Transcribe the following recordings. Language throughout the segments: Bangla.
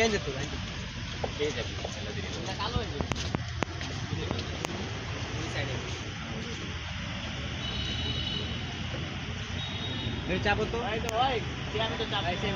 এই যে তো পেয়ে যাবি কালো হয়ে যাবে এই সাইডে এই চাপো তো ভাই তো ভাই আমি তো চাপ আইছে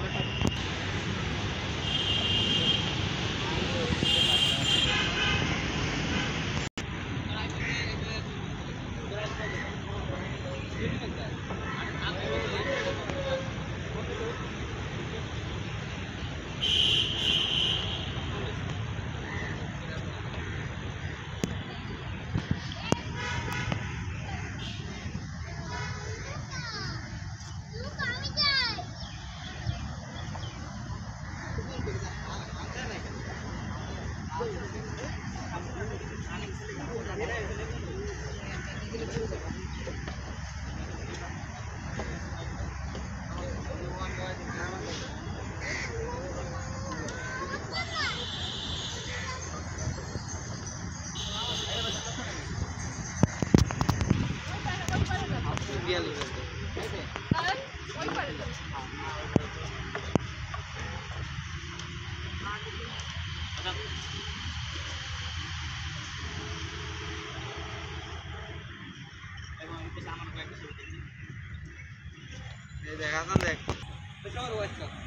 দেখা দেখ